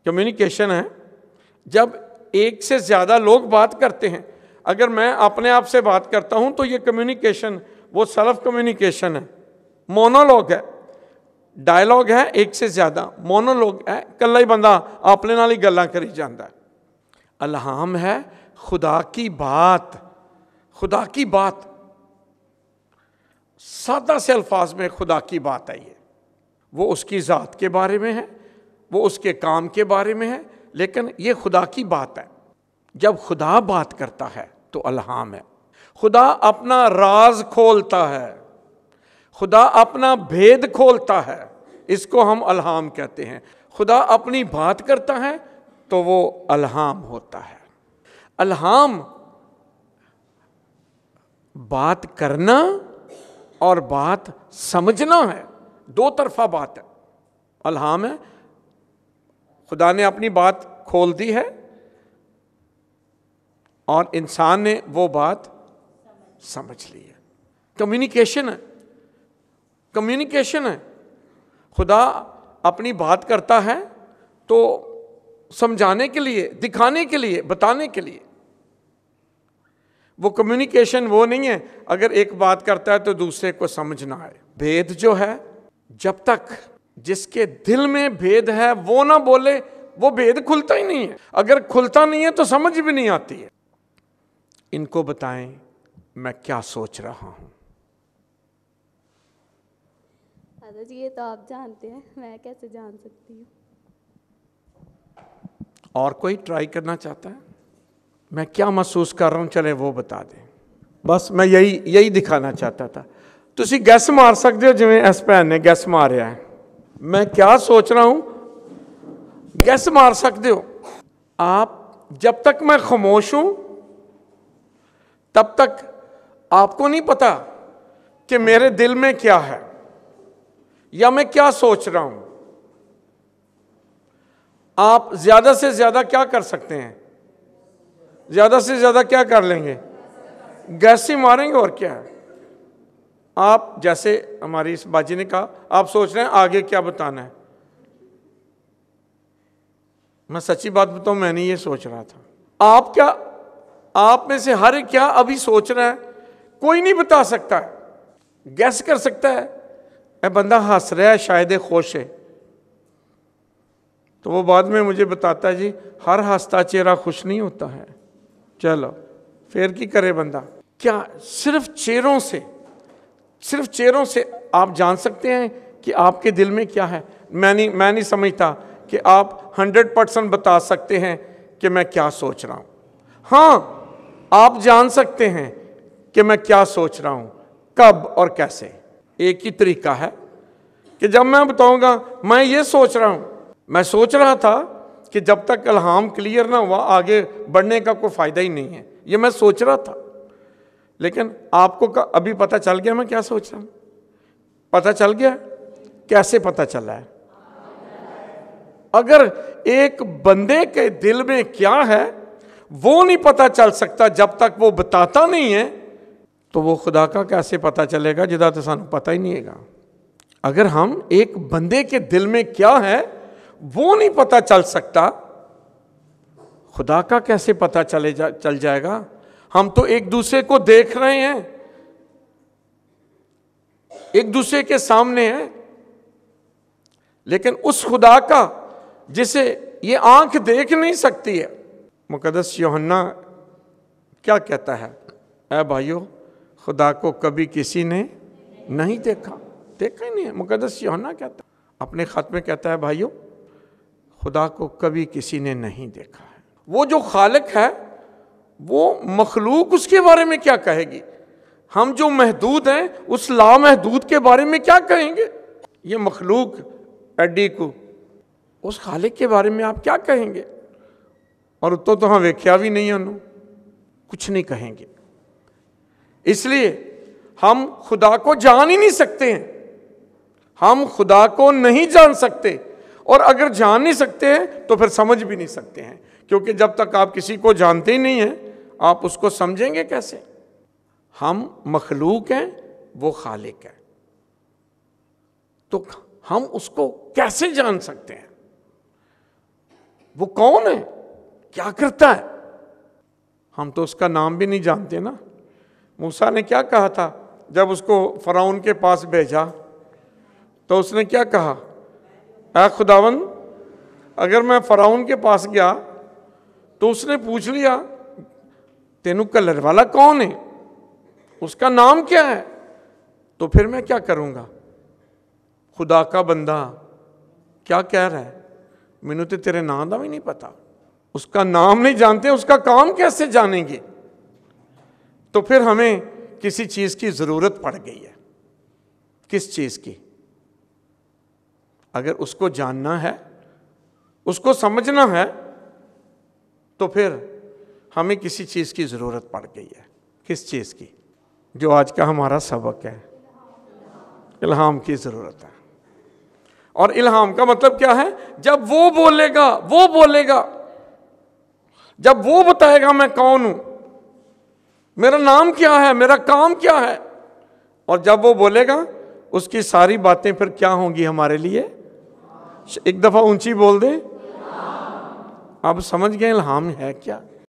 Communication है जब एक से ज़्यादा लोग बात करते हैं। अगर मैं अपने आप से बात करता हूं तो ये कम्युनिकेशन, वो सेल्फ कम्युनिकेशन है। मोनोलॉग है, डायलॉग है एक से ज़्यादा, मोनोलॉग है कल्ला ही बंदा अपने नाल ही गल्लां करी जांदा है। अल्हाम है खुदा की बात, खुदा की बात, सादा से अल्फाज में खुदा की बात है। ये वो उसकी ज़ात के बारे में है, वो उसके काम के बारे में है, लेकिन ये खुदा की बात है। जब खुदा बात करता है तो अल्हाम है। खुदा अपना राज खोलता है, खुदा अपना भेद खोलता है, इसको हम अल्हाम कहते हैं। खुदा अपनी बात करता है तो वो अल्हाम होता है। अल्हाम बात करना और बात समझना है, दो तरफा बात है। अल्हाम है खुदा ने अपनी बात खोल दी है और इंसान ने वो बात समझ ली है। कम्युनिकेशन है, कम्युनिकेशन है। खुदा अपनी बात करता है तो समझाने के लिए, दिखाने के लिए, बताने के लिए। वो कम्युनिकेशन वो नहीं है अगर एक बात करता है तो दूसरे को समझ ना आए। भेद जो है, जब तक जिसके दिल में भेद है वो ना बोले, वो भेद खुलता ही नहीं है। अगर खुलता नहीं है तो समझ भी नहीं आती है। इनको बताएं मैं क्या सोच रहा हूं। जी ये तो आप जानते हैं, मैं कैसे जान सकती हूँ। और कोई ट्राई करना चाहता है? मैं क्या महसूस कर रहा हूं, चले वो बता दें। बस मैं यही दिखाना चाहता था। तुसी गैस मार सकते हो जिवें इस भैन ने गैस मारिया है। मैं क्या सोच रहा हूं, गैस मार सकते हो आप। जब तक मैं खामोश हूं तब तक आपको नहीं पता कि मेरे दिल में क्या है या मैं क्या सोच रहा हूं। आप ज्यादा से ज्यादा क्या कर सकते हैं? ज्यादा से ज्यादा क्या कर लेंगे? गैस ही मारेंगे, और क्या है। आप जैसे हमारी इस बाजी ने कहा, आप सोच रहे हैं आगे क्या बताना है। मैं सच्ची बात बताऊं, मैं नहीं ये सोच रहा था। आप क्या, आप में से हर एक क्या अभी सोच रहा है, कोई नहीं बता सकता है। गैस कर सकता है ए बंदा हंस रहा है, शायद खुश है, तो वो बाद में मुझे बताता है जी हर हंसता चेहरा खुश नहीं होता है। चलो फिर की करे बंदा। क्या सिर्फ चेहरों से आप जान सकते हैं कि आपके दिल में क्या है? मैं नहीं समझता कि आप 100% बता सकते हैं कि मैं क्या सोच रहा हूं। हाँ, आप जान सकते हैं कि मैं क्या सोच रहा हूं, कब और कैसे। एक ही तरीका है कि जब मैं बताऊंगा मैं ये सोच रहा हूं, मैं सोच रहा था कि जब तक अल्हाम क्लियर ना हुआ आगे बढ़ने का कोई फायदा ही नहीं है, ये मैं सोच रहा था। लेकिन आपको अभी पता चल गया मैं क्या सोच रहा हूं? पता चल गया? कैसे पता चला है? अगर एक बंदे के दिल में क्या है वो नहीं पता चल सकता जब तक वो बताता नहीं है, तो वो खुदा का कैसे पता चलेगा जिदा तो सानू पता ही नहीं है। अगर हम एक बंदे के दिल में क्या है वो नहीं पता चल सकता, खुदा का कैसे पता चल जाएगा? हम तो एक दूसरे को देख रहे हैं, एक दूसरे के सामने हैं, लेकिन उस खुदा का जिसे ये आंख देख नहीं सकती है। मुकद्दस यूहन्ना क्या कहता है? ऐ भाइयों, खुदा को कभी किसी ने नहीं देखा ही नहीं है। मुकद्दस यूहन्ना कहता है, अपने खत में कहता है, भाइयों खुदा को कभी किसी ने नहीं देखा है। वो जो खालिक है वो मखलूक उसके बारे में क्या कहेगी? हम जो महदूद हैं उस लामहदूद के बारे में क्या कहेंगे? ये मखलूक एडी को उस खालिक के बारे में आप क्या कहेंगे? और तो हाँ वेख्या भी नहीं है, कुछ नहीं कहेंगे। इसलिए हम खुदा को जान ही नहीं सकते हैं, हम खुदा को नहीं जान सकते। और अगर जान नहीं सकते हैं तो फिर समझ भी नहीं सकते हैं, क्योंकि जब तक आप किसी को जानते ही नहीं हैं आप उसको समझेंगे कैसे? हम मखलूक हैं, वो खालिक है, तो हम उसको कैसे जान सकते हैं? वो कौन है, क्या करता है? हम तो उसका नाम भी नहीं जानते ना। मूसा ने क्या कहा था जब उसको फराउन के पास भेजा? तो उसने क्या कहा, ऐ खुदावन, अगर मैं फराउन के पास गया तो उसने पूछ लिया तेनू कलर वाला कौन है, उसका नाम क्या है, तो फिर मैं क्या करूंगा? खुदा का बंदा क्या कह रहा है, मैनू तो तेरे नाम का भी नहीं पता। उसका नाम नहीं जानते, उसका काम कैसे जानेंगे? तो फिर हमें किसी चीज की जरूरत पड़ गई है। किस चीज की? अगर उसको जानना है, उसको समझना है, तो फिर हमें किसी चीज की जरूरत पड़ गई है। किस चीज की? जो आज का हमारा सबक है, इल्हाम की जरूरत है। और इल्हाम का मतलब क्या है? जब वो बोलेगा, जब वो बताएगा मैं कौन हूं, मेरा नाम क्या है, मेरा काम क्या है, और जब वो बोलेगा उसकी सारी बातें फिर क्या होंगी हमारे लिए? एक दफा ऊंची बोल दे। अब समझ गए इल्हाम है क्या?